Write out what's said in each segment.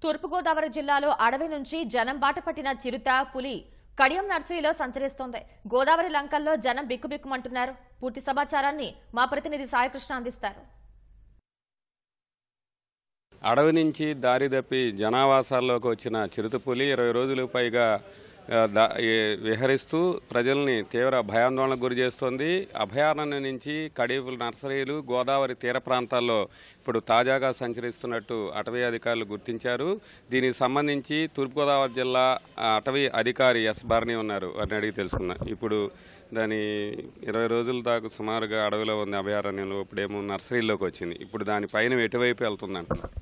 తూర్పుగోదావరి జిల్లాలో అడవి నుంచి జనం బాట పట్టిన చిరుత పులి కడియం నర్సరీలో సంచరిస్తోంది. గోదావరి లంకల్లో జనం బిక్కుబిక్కుమంటున్నారు. పూర్తి సమాచారాన్ని మా ప్రతినిధి సాయికృష్ణ అందిస్తారు. అడవి నుంచి దారి తప్పి జనావాసాల్లోకి వచ్చిన చిరుతపులి 20 రోజులకు పైగా విహరిస్తూ ప్రజల్ని తీవ్ర భయాందోళనకు గురి చేస్తోంది. అభయారణ్యం నుంచి కడియం నర్సరీలు గోదావరి తీర ప్రాంతాల్లో ఇప్పుడు తాజాగా సంచరిస్తున్నట్టు అటవీ అధికారులు గుర్తించారు. దీనికి సంబంధించి తూర్పుగోదావరి జిల్లా అటవీ అధికారి ఎస్ భరణి ఉన్నారు, వారిని అడిగి తెలుసుకున్నా. ఇప్పుడు దాని 20 రోజుల దాకా సుమారుగా అడవిలో ఉంది అభయారణ్యంలో, ఇప్పుడేమో నర్సరీలోకి వచ్చింది. ఇప్పుడు దానిపైన ఎటువైపు వెళ్తుంది అంటున్నారు.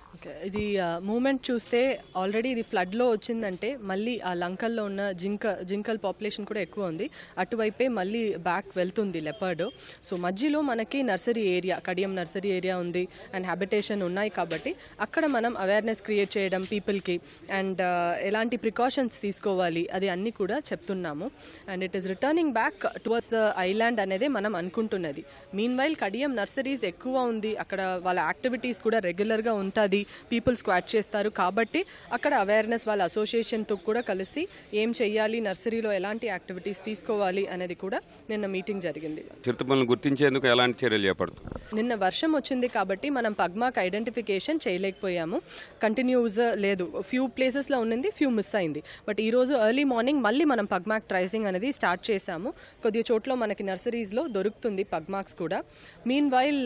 ఇది మూమెంట్ చూస్తే ఆల్రెడీ ఇది ఫ్లడ్లో వచ్చిందంటే మళ్ళీ ఆ లంకల్లో ఉన్న జింకల్ పాపులేషన్ కూడా ఎక్కువ ఉంది. అటువైపే మళ్ళీ బ్యాక్ వెళ్తుంది లెపర్డ్. సో మధ్యలో మనకి nursery area, Kadiyam nursery area ఉంది అండ్ హ్యాబిటేషన్ ఉన్నాయి. కాబట్టి అక్కడ మనం అవేర్నెస్ క్రియేట్ చేయడం పీపుల్కి అండ్ ఎలాంటి ప్రికాషన్స్ తీసుకోవాలి అది అన్నీ కూడా చెప్తున్నాము. And it is returning back towards the island అనేది మనం అనుకుంటున్నది. మీన్ వైల్ కడియం నర్సరీస్ ఎక్కువ ఉంది, అక్కడ వాళ్ళ యాక్టివిటీస్ కూడా రెగ్యులర్గా ఉంటుంది, పీపుల్ స్క్వాట్ చేస్తారు. కాబట్టి అక్కడ అవేర్నెస్ వాళ్ళ అసోసియేషన్తో కూడా కలిసి ఏం చెయ్యాలి, నర్సరీలో ఎలాంటి యాక్టివిటీస్ తీసుకోవాలి అనేది కూడా నిన్న మీటింగ్ జరిగింది. చిరుతపులిని గుర్తించేందుకు ఎలాంటి చర్యలు చేపడుతుంది? నిన్న వర్షం వచ్చింది కాబట్టి మనం పగ్మాక్ ఐడెంటిఫికేషన్ చేయలేకపోయాము. కంటిన్యూస్ లేదు, ఫ్యూ ప్లేసెస్లో ఉన్నది, ఫ్యూ మిస్ అయింది. బట్ ఈరోజు ఎర్లీ మార్నింగ్ మళ్ళీ మనం పగ్మాక్ ట్రైసింగ్ అనేది స్టార్ట్ చేశాము. కొద్దిగా చోట్ల మనకి నర్సరీస్లో దొరుకుతుంది పగ్మాక్స్ కూడా. మీన్ వైల్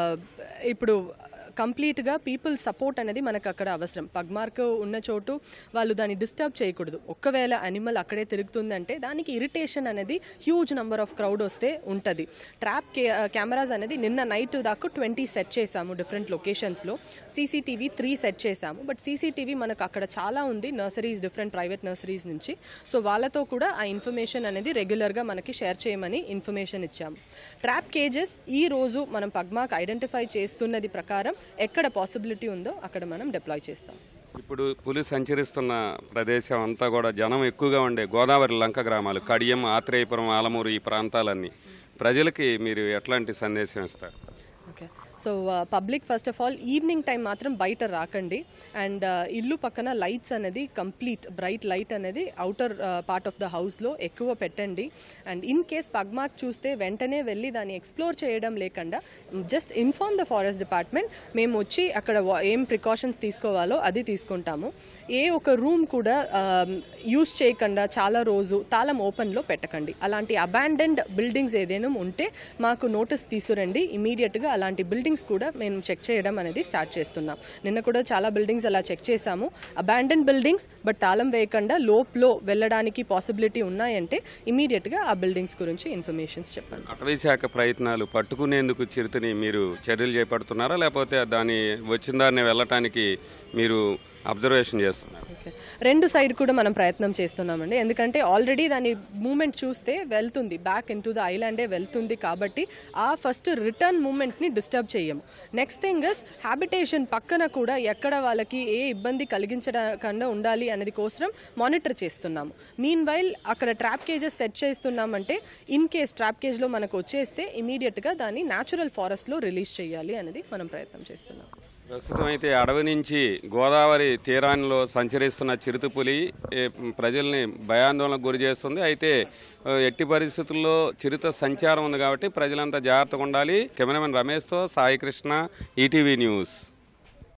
ఇప్పుడు కంప్లీట్గా పీపుల్ సపోర్ట్ అనేది మనకు అక్కడ అవసరం. పగ్మార్క్ ఉన్న చోటు వాళ్ళు దాన్ని డిస్టర్బ్ చేయకూడదు. ఒక్కవేళ అనిమల్ అక్కడే తిరుగుతుందంటే దానికి ఇరిటేషన్ అనేది హ్యూజ్ నెంబర్ ఆఫ్ క్రౌడ్ వస్తే ఉంటుంది. ట్రాప్ కెమెరాస్ అనేది నిన్న నైట్ దాకా 20 సెట్ చేశాము డిఫరెంట్ లొకేషన్స్లో. సీసీటీవీ 3 సెట్ చేశాము. బట్ సీసీటీవీ మనకు అక్కడ చాలా ఉంది, నర్సరీస్, డిఫరెంట్ ప్రైవేట్ నర్సరీస్ నుంచి. సో వాళ్ళతో కూడా ఆ ఇన్ఫర్మేషన్ అనేది రెగ్యులర్గా మనకి షేర్ చేయమని ఇన్ఫర్మేషన్ ఇచ్చాము. ట్రాప్ కేజెస్ ఈ రోజు మనం పగ్మాక్ ఐడెంటిఫై చేస్తున్నది ప్రకారం ఎక్కడ పాసిబిలిటీ ఉందో అక్కడ మనం డిప్లాయ్ చేస్తాం. ఇప్పుడు పులి సంచరిస్తున్న ప్రదేశం అంతా కూడా జనం ఎక్కువగా ఉండే గోదావరి లంక గ్రామాలు, కడియం, ఆత్రేయపురం, ఆలమూరు, ఈ ప్రాంతాలన్నీ ప్రజలకి మీరు ఎట్లాంటి సందేశం ఇస్తారు? Okay, so public first of all evening time మాత్రం బయట రాకండి. అండ్ ఇల్లు పక్కన లైట్స్ అనేది కంప్లీట్ బ్రైట్ లైట్ అనేది అవుటర్ పార్ట్ ఆఫ్ ద హౌస్లో ఎక్కువ పెట్టండి. అండ్ ఇన్ కేస్ పగ్మాక్ చూస్తే వెంటనే వెళ్ళి దాన్ని ఎక్స్ప్లోర్ చేయడం లేకుండా just inform the forest department. మేము వచ్చి అక్కడ ఏం ప్రికాషన్స్ తీసుకోవాలో అది తీసుకుంటాము. ఏ ఒక రూమ్ కూడా యూజ్ చేయకుండా చాలా రోజు తాళం ఓపెన్లో పెట్టకండి. అలాంటి అబాండన్డ్ బిల్డింగ్స్ ఏదైనా ఉంటే మాకు నోటీస్ తీసుకురండి. ఇమీడియట్గా అలాంటి బిల్డింగ్స్ కూడా మేము చెక్ చేయడం అనేది స్టార్ట్ చేస్తున్నాం. నిన్న కూడా చాలా బిల్డింగ్స్ అలా చెక్ చేశాము. అబాండన్ బిల్డింగ్స్ బట్ తాళం వేయకుండా లోపల వెళ్ళడానికి పాసిబిలిటీ ఉన్నాయంటే ఇమీడియట్గా ఆ బిల్డింగ్స్ గురించి ఇన్ఫర్మేషన్స్ చెప్పండి. అటవీ శాఖ ప్రయత్నాలు పట్టుకునేందుకు చిరుతని మీరు చర్యలు చేపడుతున్నారా, లేకపోతే దాన్ని వచ్చిన దాన్ని వెళ్ళటానికి మీరు అబ్జర్వేషన్ చేస్తున్నారు? రెండు సైడ్ కూడా మనం ప్రయత్నం చేస్తున్నామండి. ఎందుకంటే ఆల్రెడీ దాని మూమెంట్ చూస్తే వెళ్తుంది, బ్యాక్ ఇన్ టు ద ఐలాండే వెళ్తుంది. కాబట్టి ఆ ఫస్ట్ రిటర్న్ మూమెంట్ని డిస్టర్బ్ చేయము. నెక్స్ట్ థింగ్ ఇస్ హ్యాబిటేషన్ పక్కన కూడా ఎక్కడ వాళ్ళకి ఏ ఇబ్బంది కలిగించకుండా ఉండాలి అనేది కోసం మానిటర్ చేస్తున్నాము. మీన్ వైల్ అక్కడ ట్రాప్ కేజెస్ సెట్ చేస్తున్నామంటే ఇన్ కేస్ ట్రాప్ కేజ్లో మనకు వచ్చేస్తే ఇమీడియట్గా దాన్ని న్యాచురల్ ఫారెస్ట్లో రిలీజ్ చేయాలి అనేది మనం ప్రయత్నం చేస్తున్నాం. ప్రస్తుతం అయితే అడవి నుంచి గోదావరి తీరాల్లో సంచరిస్తున్న చిరుతపులి ప్రజల్ని భయాందోళనకు గురి చేస్తుంది. అయితే ఎట్టి పరిస్థితుల్లో చిరుత సంచారం ఉంది కాబట్టి ప్రజలంతా జాగ్రత్తగా ఉండాలి. కెమెరామెన్ రమేష్తో సాయికృష్ణ, ఈటీవీ న్యూస్.